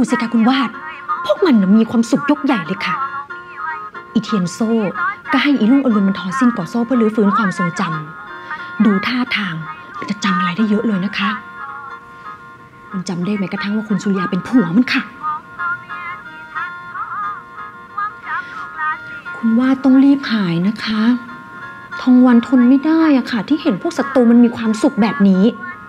สิคะคุณวาดพวกมันมีความสุขยกใหญ่เลยค่ะอีเทียนโซ่ก็ให้อีลุงอรุณมันทอสิ้นก่อโซ่เพื่อรื้อฟื้นความทรงจำดูท่าทางมันจะจำอะไรได้เยอะเลยนะคะมันจำได้แม้กระทั่งว่าคุณสุริยาเป็นผัวมันค่ะคุณวาดต้องรีบหายนะคะทองวันทนไม่ได้อะค่ะที่เห็นพวกศัตรูมันมีความสุขแบบนี้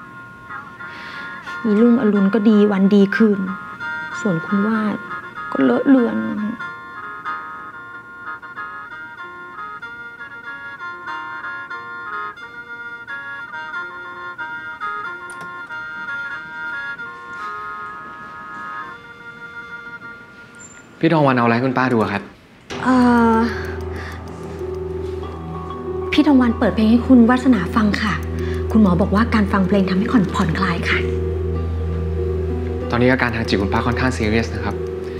อีลุงอรุณก็ดีวันดีคืนส่วนคุณวาดก็เลอะเลือนพี่ทองวันเอาอะไรให้คุณป้าดูครับพี่ทองวันเปิดเพลงให้คุณวาสนาฟังค่ะคุณหมอบอกว่าการฟังเพลงทำให้ผ่อนคลายค่ะตอนนี้อาการทางจิตคุณป้าค่อนข้างซีเรียสนะครับ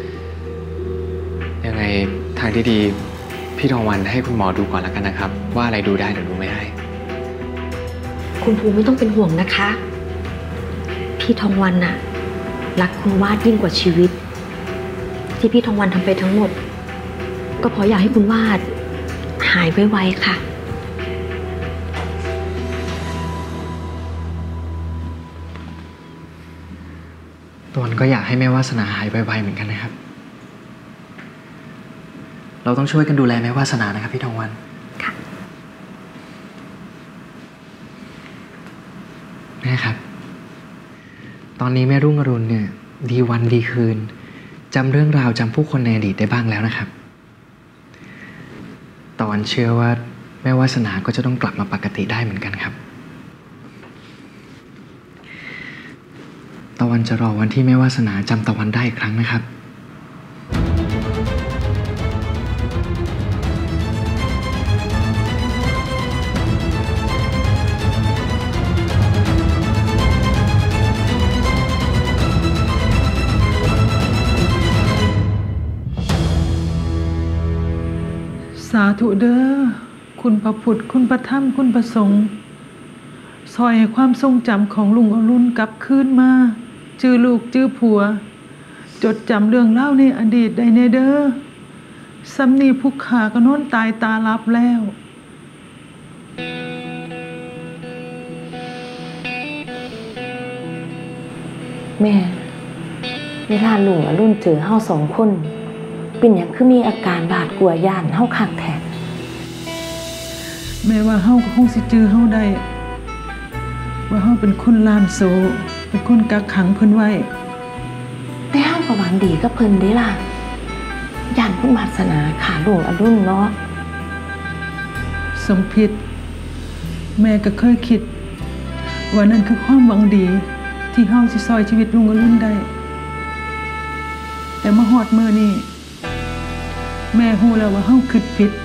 ยังไงทางที่ดีพี่ทองวันให้คุณหมอดูก่อนแล้วกันนะครับว่าอะไรดูได้หรือดูไม่ได้คุณภูไม่ต้องเป็นห่วงนะคะพี่ทองวันน่ะรักคุณวาดยิ่งกว่าชีวิตที่พี่ทองวันทำไปทั้งหมดก็เพราะอยากให้คุณวาดหายไวๆค่ะตวนก็อยากให้แม่วาสนาหายไวๆเหมือนกันนะครับเราต้องช่วยกันดูแลแม่วาสนานะครับพี่ทองวันค่ะแม่ครับตอนนี้แม่รุ่งอรุณเนี่ยดีวันดีคืนจำเรื่องราวจำผู้คนในอดีตได้บ้างแล้วนะครับตอนเชื่อว่าแม่วาสนาก็จะต้องกลับมาปกติได้เหมือนกันครับตะวันจะรอวันที่แม่วาสนาจำตะวันได้อีกครั้งนะครับสาธุเด้อคุณพระพุทธคุณพระธรรมคุณพระสงฆ์ซอยให้ความทรงจำของลุงอรุณกลับคืนมาจื้อลูกจื้อผัวจดจำเรื่องเล่าในอดีตได้แน่เด้อสำนีผู้ขาก็นอนตายตาลับแล้วแม่เวลาลุงอรุณเจอเฮาสองคนเป็นอย่างคือมีอาการบาดกลัวย่านเฮาคักแท้แม่ว่าเฮาก็คงสิจื้อเฮาได้ว่าเฮาเป็นคนลามโซเป็นคนกักขังเพิ่นไว้แต่เฮาก็หวังดีกับเพิ่นเด้ล่ะย่านคุณวาสนาขาลุงอรุณเนาะสมพิษแม่ก็เคยคิดว่านั่นคือความหวังดีที่เฮาสิซอยชีวิตลุงอรุณได้แต่มาฮอดมื้อนี้แม่ฮู้แล้วว่าเฮาคิดผิด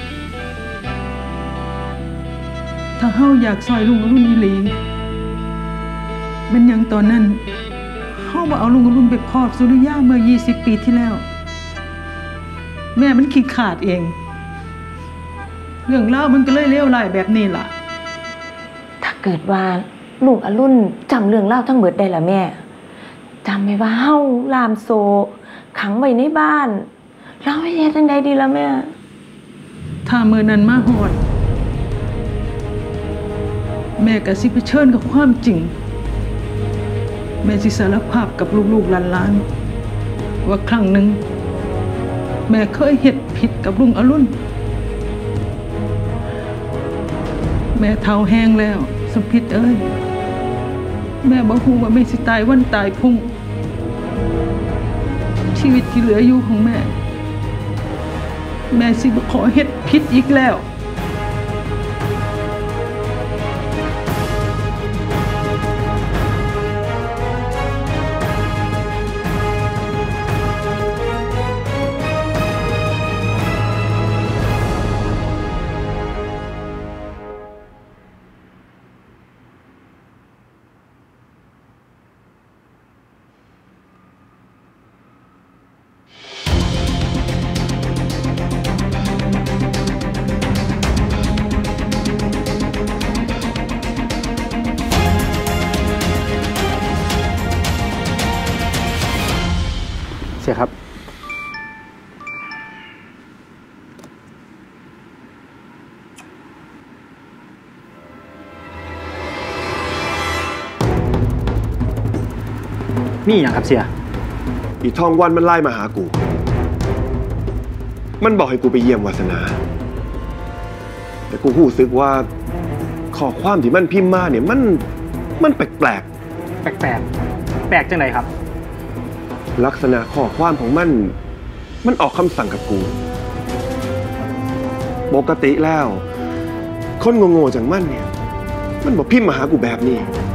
ถ้าเฮาอยากซอยลุงอรุณอีหลีเป็นอย่างตอนนั้นเฮาบ่เอาลุงอรุณไปพอดสุริยาเมื่อ20 ปีที่แล้วแม่มันขี้ขาดเองเรื่องราวมันก็เลยเลวร้ายแบบนี้ล่ะถ้าเกิดว่าลุงอรุณจำเรื่องเล่าทั้งหมดได้ล่ะแม่จำไว้ว่าเฮาลามโซขังไว้ในบ้านเราไปเฮ็ดจังไดดีล่ะแม่ถ้ามื้อนั้นมาฮอดแม่ก็สิเผชิญกับความจริงแม่สิสารภาพกับลูกๆหลานๆว่าครั้งหนึ่งแม่เคยเฮ็ดผิดกับลุงอรุณแม่เฒ่าแห้งแล้วสมพิษเอ้ยแม่บ่ฮู้ว่าแม่สิตายวันตายพรุ่งชีวิตที่เหลืออยู่ของแม่สิบ่ขอเฮ็ดผิดอีกแล้วมีอย่างครับเสียอีทองวันมันไล่มาหากู มันบอกให้กูไปเยี่ยมวาสนา แต่กูรู้สึกว่าข้อความที่มันพิมพ์มาเนี่ยมันแปลกแปลกแปลกจังไหนครับๆลักษณะข้อความของมันออกคำสั่งกับกู ปกติแล้ว คนโง่ๆจังมันเนี่ย มันบอกพิมพ์มาหากูแบบนี้